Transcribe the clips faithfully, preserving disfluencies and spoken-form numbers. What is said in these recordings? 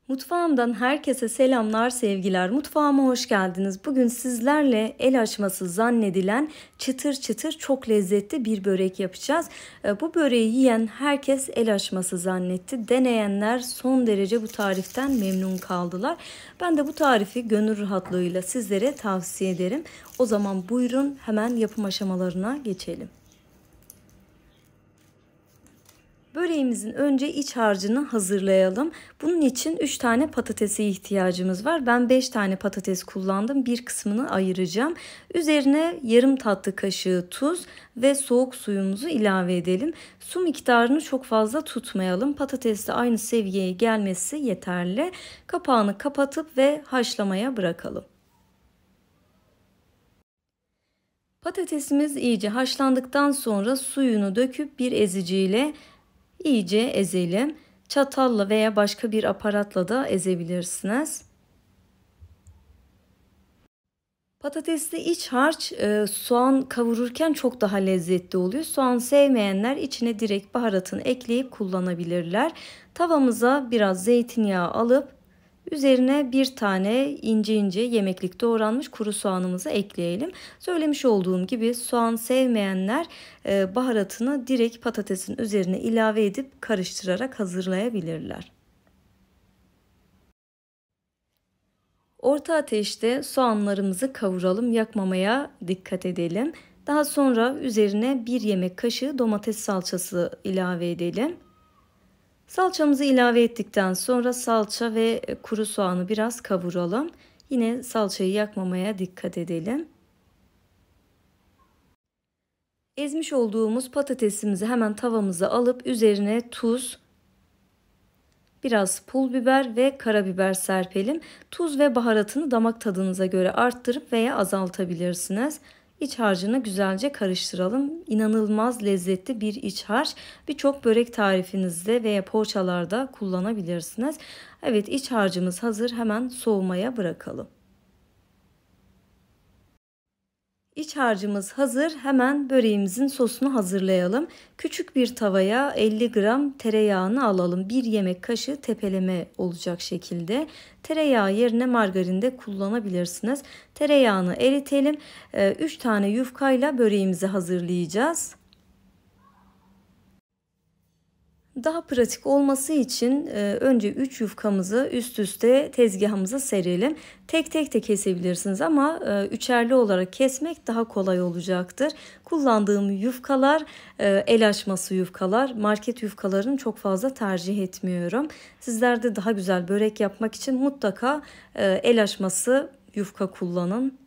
Mutfağımdan herkese selamlar, sevgiler. Mutfağıma hoş geldiniz. Bugün sizlerle el açması zannedilen çıtır çıtır çok lezzetli bir börek yapacağız. E, Bu böreği yiyen herkes el açması zannetti. Deneyenler son derece bu tariften memnun kaldılar. Ben de bu tarifi gönül rahatlığıyla sizlere tavsiye ederim. O zaman buyurun hemen yapım aşamalarına geçelim. Böreğimizin önce iç harcını hazırlayalım. Bunun için üç tane patatese ihtiyacımız var. Ben beş tane patates kullandım. Bir kısmını ayıracağım. Üzerine yarım tatlı kaşığı tuz ve soğuk suyumuzu ilave edelim. Su miktarını çok fazla tutmayalım. Patatesle aynı seviyeye gelmesi yeterli. Kapağını kapatıp ve haşlamaya bırakalım. Patatesimiz iyice haşlandıktan sonra suyunu döküp bir eziciyle İyice ezelim. Çatalla veya başka bir aparatla da ezebilirsiniz. Patatesli iç harç e, soğan kavururken çok daha lezzetli oluyor. Soğan sevmeyenler içine direkt baharatını ekleyip kullanabilirler. Tavamıza biraz zeytinyağı alıp üzerine bir tane ince ince yemeklik doğranmış kuru soğanımızı ekleyelim. Söylemiş olduğum gibi soğan sevmeyenler e, baharatını direkt patatesin üzerine ilave edip karıştırarak hazırlayabilirler. Orta ateşte soğanlarımızı kavuralım, yakmamaya dikkat edelim. Daha sonra üzerine bir yemek kaşığı domates salçası ilave edelim. Salçamızı ilave ettikten sonra salça ve kuru soğanı biraz kavuralım. Yine salçayı yakmamaya dikkat edelim. Ezmiş olduğumuz patatesimizi hemen tavamıza alıp üzerine tuz, biraz pul biber ve karabiber serpelim. Tuz ve baharatını damak tadınıza göre arttırıp veya azaltabilirsiniz. İç harcını güzelce karıştıralım. İnanılmaz lezzetli bir iç harç. Birçok börek tarifinizde veya poğaçalarda kullanabilirsiniz. Evet, iç harcımız hazır. Hemen soğumaya bırakalım. İç harcımız hazır. Hemen böreğimizin sosunu hazırlayalım. Küçük bir tavaya elli gram tereyağını alalım. bir yemek kaşığı tepeleme olacak şekilde. Tereyağı yerine margarin de kullanabilirsiniz. Tereyağını eritelim. üç tane yufkayla böreğimizi hazırlayacağız. Daha pratik olması için önce üç yufkamızı üst üste tezgahımıza serelim. Tek tek de kesebilirsiniz ama üçerli olarak kesmek daha kolay olacaktır. Kullandığım yufkalar el açması yufkalar. Market yufkalarını çok fazla tercih etmiyorum. Sizler de daha güzel börek yapmak için mutlaka el açması yufka kullanın.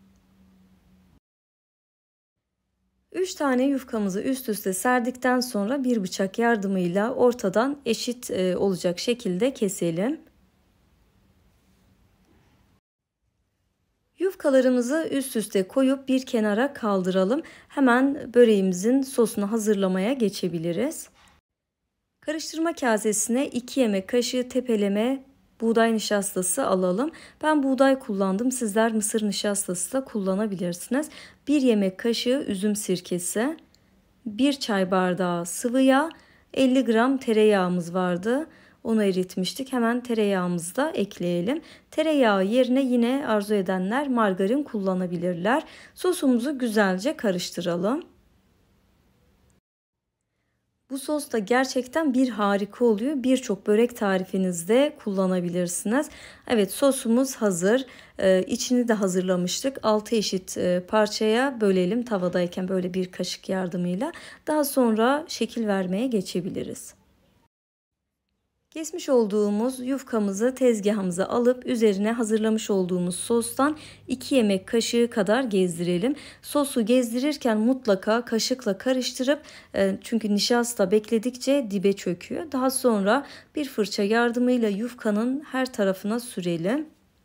üç tane yufkamızı üst üste serdikten sonra bir bıçak yardımıyla ortadan eşit olacak şekilde keselim. Yufkalarımızı üst üste koyup bir kenara kaldıralım. Hemen böreğimizin sosunu hazırlamaya geçebiliriz. Karıştırma kasesine iki yemek kaşığı tepeleme buğday nişastası alalım. Ben buğday kullandım. Sizler mısır nişastası da kullanabilirsiniz. bir yemek kaşığı üzüm sirkesi, bir çay bardağı sıvı yağ, elli gram tereyağımız vardı. Onu eritmiştik. Hemen tereyağımızı da ekleyelim. Tereyağı yerine yine arzu edenler margarin kullanabilirler. Sosumuzu güzelce karıştıralım. Bu sos da gerçekten bir harika oluyor. Birçok börek tarifinizde kullanabilirsiniz. Evet, sosumuz hazır. Ee, içini de hazırlamıştık. altı eşit e, parçaya bölelim tavadayken böyle bir kaşık yardımıyla. Daha sonra şekil vermeye geçebiliriz. Kesmiş olduğumuz yufkamızı tezgahımıza alıp üzerine hazırlamış olduğumuz sostan iki yemek kaşığı kadar gezdirelim. Sosu gezdirirken mutlaka kaşıkla karıştırıp çünkü nişasta bekledikçe dibe çöküyor. Daha sonra bir fırça yardımıyla yufkanın her tarafına sürelim.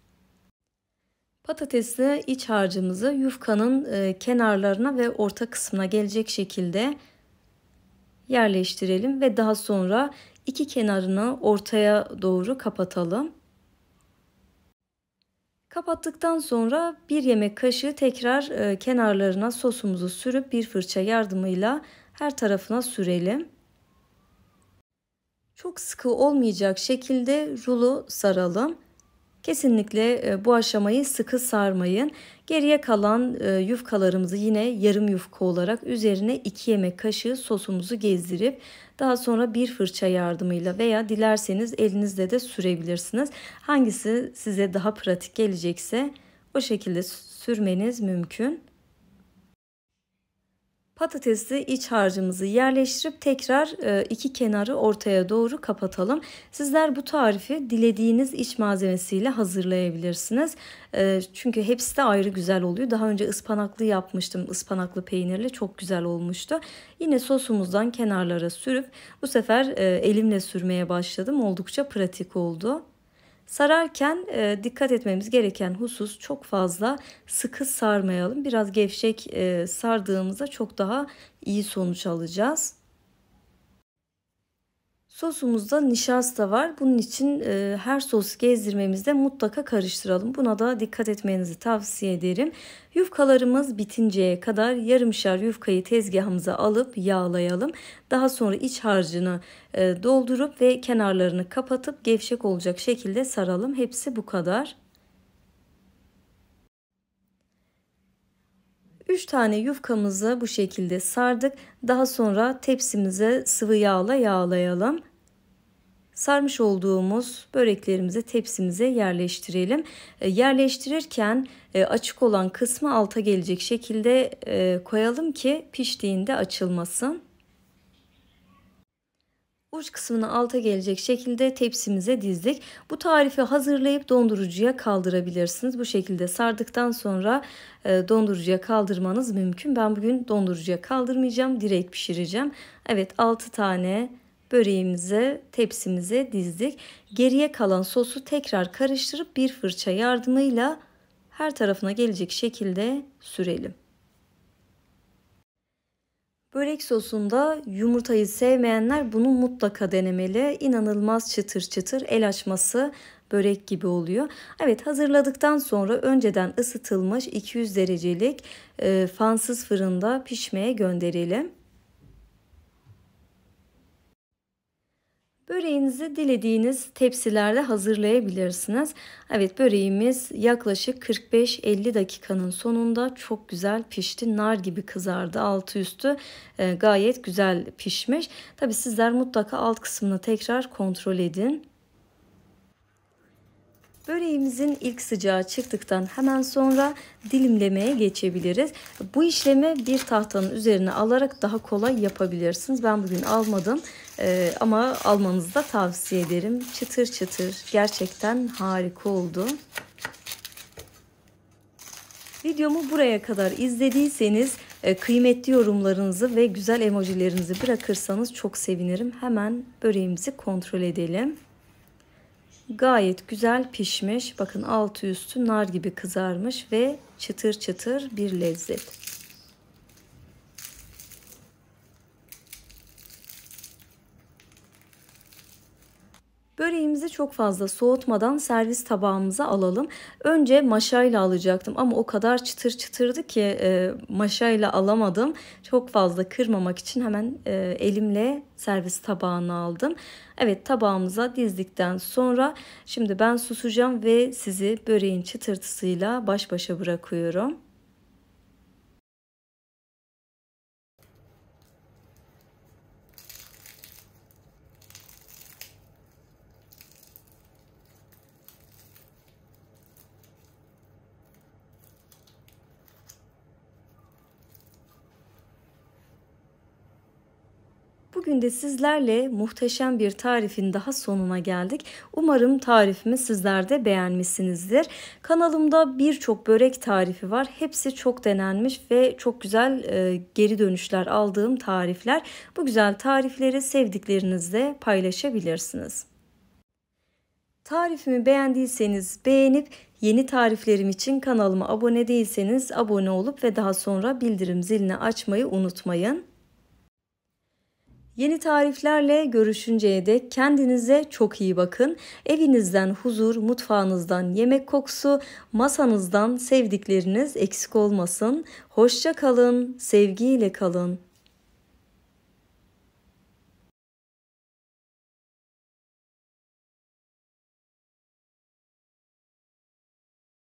Patatesli iç harcımızı yufkanın kenarlarına ve orta kısmına gelecek şekilde yerleştirelim ve daha sonra iki kenarını ortaya doğru kapatalım. Kapattıktan sonra bir yemek kaşığı tekrar kenarlarına sosumuzu sürüp bir fırça yardımıyla her tarafına sürelim. Çok sıkı olmayacak şekilde rulo saralım. Kesinlikle bu aşamayı sıkı sarmayın. Geriye kalan yufkalarımızı yine yarım yufka olarak üzerine iki yemek kaşığı sosumuzu gezdirip daha sonra bir fırça yardımıyla veya dilerseniz elinizle de sürebilirsiniz. Hangisi size daha pratik gelecekse o şekilde sürmeniz mümkün. Patatesli iç harcımızı yerleştirip tekrar iki kenarı ortaya doğru kapatalım. Sizler bu tarifi dilediğiniz iç malzemesiyle hazırlayabilirsiniz. Çünkü hepsi de ayrı güzel oluyor. Daha önce ıspanaklı yapmıştım. Ispanaklı peynirli çok güzel olmuştu. Yine sosumuzdan kenarlara sürüp bu sefer elimle sürmeye başladım. Oldukça pratik oldu. Sararken e, dikkat etmemiz gereken husus çok fazla sıkı sarmayalım. Biraz gevşek e, sardığımızda çok daha iyi sonuç alacağız. Sosumuzda nişasta var. Bunun için e, her sos gezdirmemizde mutlaka karıştıralım. Buna da dikkat etmenizi tavsiye ederim. Yufkalarımız bitinceye kadar yarımşar yufkayı tezgahımıza alıp yağlayalım. Daha sonra iç harcını e, doldurup ve kenarlarını kapatıp gevşek olacak şekilde saralım. Hepsi bu kadar. üç tane yufkamızı bu şekilde sardık. Daha sonra tepsimize sıvı yağla yağlayalım. Sarmış olduğumuz böreklerimizi tepsimize yerleştirelim. E, yerleştirirken e, açık olan kısmı alta gelecek şekilde e, koyalım ki piştiğinde açılmasın. Uç kısmını alta gelecek şekilde tepsimize dizdik. Bu tarifi hazırlayıp dondurucuya kaldırabilirsiniz. Bu şekilde sardıktan sonra e, dondurucuya kaldırmanız mümkün. Ben bugün dondurucuya kaldırmayacağım. Direkt pişireceğim. Evet, altı tane böreğimizi tepsimize dizdik. Geriye kalan sosu tekrar karıştırıp bir fırça yardımıyla her tarafına gelecek şekilde sürelim. Börek sosunda yumurtayı sevmeyenler bunu mutlaka denemeli. İnanılmaz çıtır çıtır, el açması börek gibi oluyor. Evet, hazırladıktan sonra önceden ısıtılmış iki yüz derecelik e, fansız fırında pişmeye gönderelim. Böreğinizi dilediğiniz tepsilerde hazırlayabilirsiniz. Evet, böreğimiz yaklaşık kırk beş elli dakikanın sonunda çok güzel pişti. Nar gibi kızardı. Altı üstü e, gayet güzel pişmiş. Tabii sizler mutlaka alt kısmını tekrar kontrol edin. Böreğimizin ilk sıcağı çıktıktan hemen sonra dilimlemeye geçebiliriz. Bu işlemi bir tahtanın üzerine alarak daha kolay yapabilirsiniz. Ben bugün almadım ee, ama almanızı da tavsiye ederim. Çıtır çıtır, gerçekten harika oldu. Videomu buraya kadar izlediyseniz kıymetli yorumlarınızı ve güzel emojilerinizi bırakırsanız çok sevinirim. Hemen böreğimizi kontrol edelim. Gayet güzel pişmiş. Bakın altı üstü nar gibi kızarmış ve çıtır çıtır bir lezzet. Böreğimizi çok fazla soğutmadan servis tabağımıza alalım. Önce maşayla alacaktım ama o kadar çıtır çıtırdı ki e, maşayla alamadım. Çok fazla kırmamak için hemen e, elimle servis tabağına aldım. Evet, tabağımıza dizdikten sonra şimdi ben susacağım ve sizi böreğin çıtırtısıyla baş başa bırakıyorum. Bugün de sizlerle muhteşem bir tarifin daha sonuna geldik. Umarım tarifimi sizler de beğenmişsinizdir. Kanalımda birçok börek tarifi var. Hepsi çok denenmiş ve çok güzel e, geri dönüşler aldığım tarifler. Bu güzel tarifleri sevdiklerinizle paylaşabilirsiniz. Tarifimi beğendiyseniz beğenip yeni tariflerim için kanalıma abone değilseniz abone olup ve daha sonra bildirim zilini açmayı unutmayın. Yeni tariflerle görüşünceye dek kendinize çok iyi bakın. Evinizden huzur, mutfağınızdan yemek kokusu, masanızdan sevdikleriniz eksik olmasın. Hoşça kalın, sevgiyle kalın.